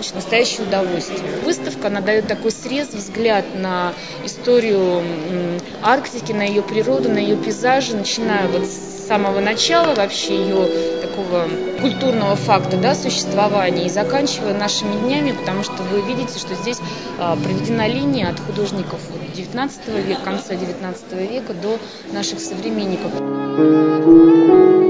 получит настоящее удовольствие. Выставка, она дает такой срез, взгляд на историю Арктики, на ее природу, на ее пейзажи, начиная вот с самого начала вообще ее такого культурного факта, да, существования, и заканчивая нашими днями, потому что вы видите, что здесь проведена линия от художников XIX века, конца XIX века до наших современников.